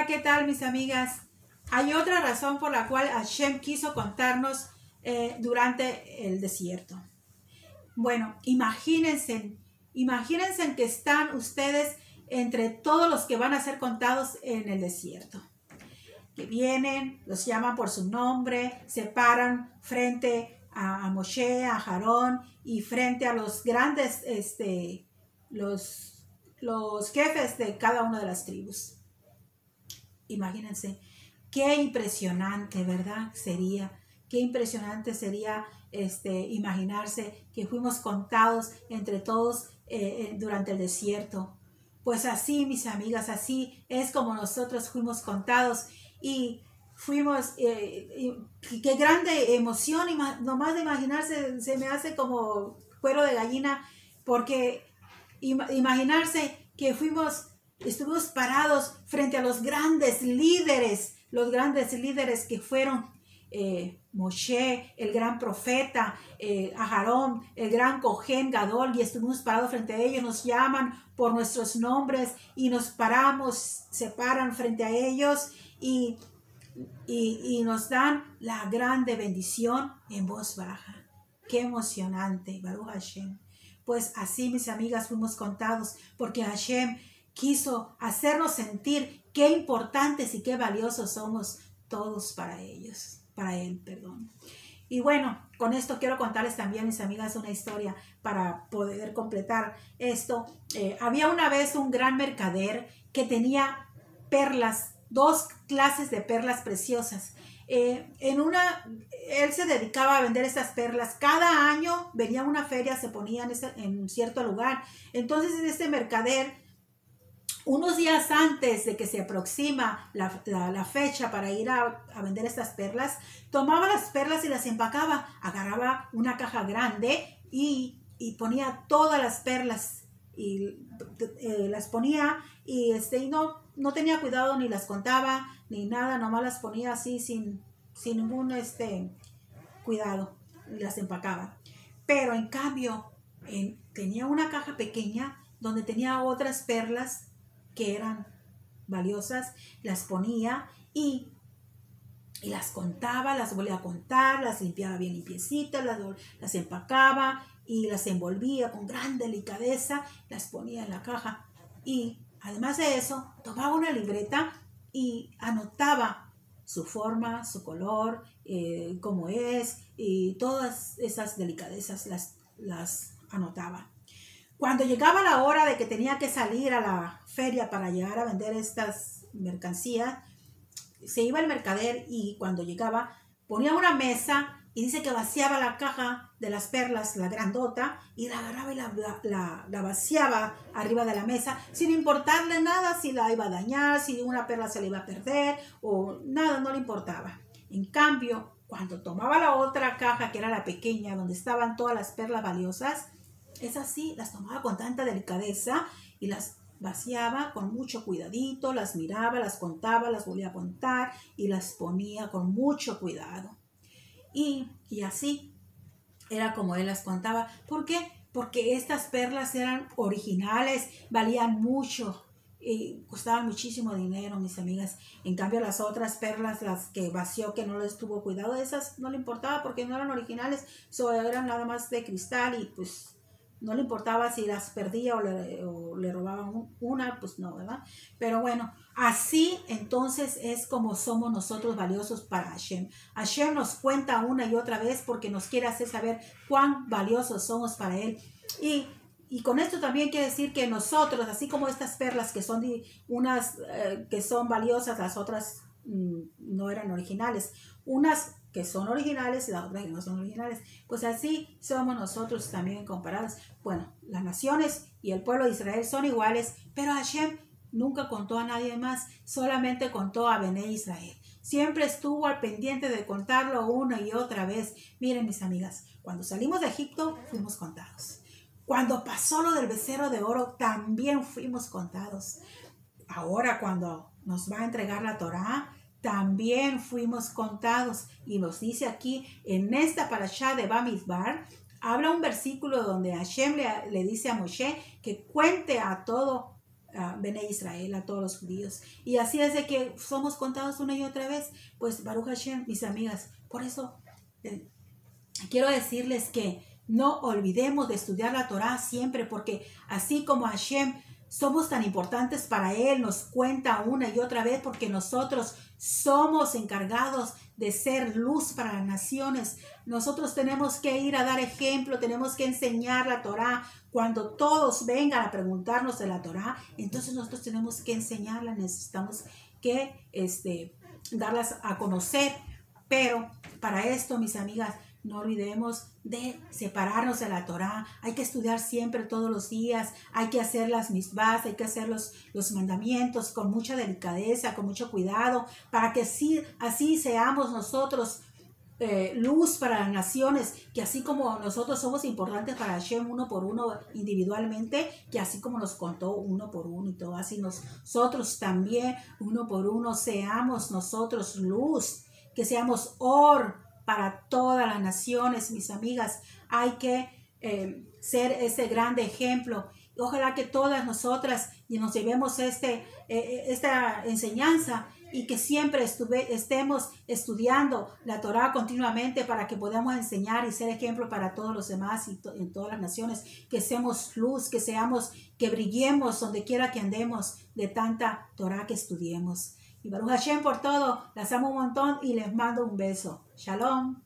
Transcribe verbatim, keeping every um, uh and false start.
Hola, ¿qué tal, mis amigas? Hay otra razón por la cual Hashem quiso contarnos eh, durante el desierto. Bueno, imagínense, imagínense que están ustedes entre todos los que van a ser contados en el desierto. Que vienen, los llaman por su nombre, se paran frente a, a Moshe, a Aarón y frente a los grandes, este, los, los jefes de cada una de las tribus. Imagínense, qué impresionante, ¿verdad? Sería, qué impresionante sería este, imaginarse que fuimos contados entre todos eh, durante el desierto. Pues así, mis amigas, así es como nosotros fuimos contados y fuimos, eh, y, qué grande emoción, nomás de imaginarse, se me hace como cuero de gallina, porque imaginarse que fuimos... Estuvimos parados frente a los grandes líderes, los grandes líderes que fueron eh, Moshe, el gran profeta, eh, Aarón, el gran Cohen Gadol, y estuvimos parados frente a ellos, nos llaman por nuestros nombres y nos paramos, se paran frente a ellos y, y, y nos dan la grande bendición en voz baja. Qué emocionante, Baruch Hashem. Pues así, mis amigas, fuimos contados, porque Hashem quiso hacernos sentir qué importantes y qué valiosos somos todos para ellos, para Él, perdón. Y bueno, con esto quiero contarles también, mis amigas, una historia para poder completar esto. Eh, había una vez un gran mercader que tenía perlas, dos clases de perlas preciosas. Eh, en una, él se dedicaba a vender estas perlas. Cada año venía una feria, se ponía en, ese, en un cierto lugar. Entonces, este mercader, unos días antes de que se aproxima la, la, la fecha para ir a, a vender estas perlas, tomaba las perlas y las empacaba, agarraba una caja grande y, y ponía todas las perlas y eh, las ponía y, este, y no, no tenía cuidado, ni las contaba, ni nada, nomás las ponía así sin, sin ningún este, cuidado, y las empacaba. Pero en cambio, en, tenía una caja pequeña donde tenía otras perlas que eran valiosas, las ponía y, y las contaba, las volvía a contar, las limpiaba bien limpiecitas, las, las empacaba y las envolvía con gran delicadeza, las ponía en la caja. Y además de eso, tomaba una libreta y anotaba su forma, su color, eh, cómo es, y todas esas delicadezas las, las anotaba. Cuando llegaba la hora de que tenía que salir a la feria para llegar a vender estas mercancías, se iba el mercader y cuando llegaba ponía una mesa y dice que vaciaba la caja de las perlas, la grandota, y la agarraba y la, la, la vaciaba arriba de la mesa sin importarle nada si la iba a dañar, si una perla se le iba a perder o nada, no le importaba. En cambio, cuando tomaba la otra caja, que era la pequeña, donde estaban todas las perlas valiosas, es así, las tomaba con tanta delicadeza y las vaciaba con mucho cuidadito, las miraba, las contaba, las volvía a contar y las ponía con mucho cuidado. Y, y así era como él las contaba. ¿Por qué? Porque estas perlas eran originales, valían mucho y costaban muchísimo dinero, mis amigas. En cambio, las otras perlas, las que vació, que no les tuvo cuidado, esas no le importaba porque no eran originales, so, eran nada más de cristal y pues no le importaba si las perdía o le, o le robaban una, pues no, ¿verdad? Pero bueno, así entonces es como somos nosotros valiosos para Hashem. Hashem nos cuenta una y otra vez porque nos quiere hacer saber cuán valiosos somos para Él. Y, y con esto también quiere decir que nosotros, así como estas perlas que son de, unas eh, que son valiosas, las otras mmm, no eran originales, unas que son originales y las otras que no son originales, pues así somos nosotros también comparados. Bueno, las naciones y el pueblo de Israel son iguales, pero Hashem nunca contó a nadie más, solamente contó a Bené Israel. Siempre estuvo al pendiente de contarlo una y otra vez. Miren, mis amigas, cuando salimos de Egipto fuimos contados. Cuando pasó lo del becerro de oro también fuimos contados. Ahora cuando nos va a entregar la Torá, también fuimos contados. Y nos dice aquí, en esta parashá de Bamidbar, habla un versículo donde Hashem le, le dice a Moshe que cuente a todo a Bene Israel, a todos los judíos. Y así es de que somos contados una y otra vez. Pues Baruch Hashem, mis amigas, por eso eh, quiero decirles que no olvidemos de estudiar la Torah siempre, porque así como Hashem somos tan importantes para Él, nos cuenta una y otra vez, porque nosotros somos encargados de ser luz para las naciones. Nosotros tenemos que ir a dar ejemplo, tenemos que enseñar la Torah. Cuando todos vengan a preguntarnos de la Torah, entonces nosotros tenemos que enseñarla, necesitamos que este, darlas a conocer. Pero para esto, mis amigas, no olvidemos de separarnos de la Torah. Hay que estudiar siempre, todos los días. Hay que hacer las misbás, hay que hacer los, los mandamientos con mucha delicadeza, con mucho cuidado, para que sí, así seamos nosotros eh, luz para las naciones, que así como nosotros somos importantes para Hashem uno por uno individualmente, que así como nos contó uno por uno y todo, así nosotros también uno por uno seamos nosotros luz, que seamos or para todas las naciones, mis amigas. Hay que eh, ser ese grande ejemplo. Ojalá que todas nosotras nos llevemos este, eh, esta enseñanza y que siempre estuve, estemos estudiando la Torah continuamente para que podamos enseñar y ser ejemplo para todos los demás y to en todas las naciones. Que seamos luz, que seamos, que brillemos donde quiera que andemos de tanta Torah que estudiemos. Y Baruch Hashem por todo, las amo un montón y les mando un beso. Shalom.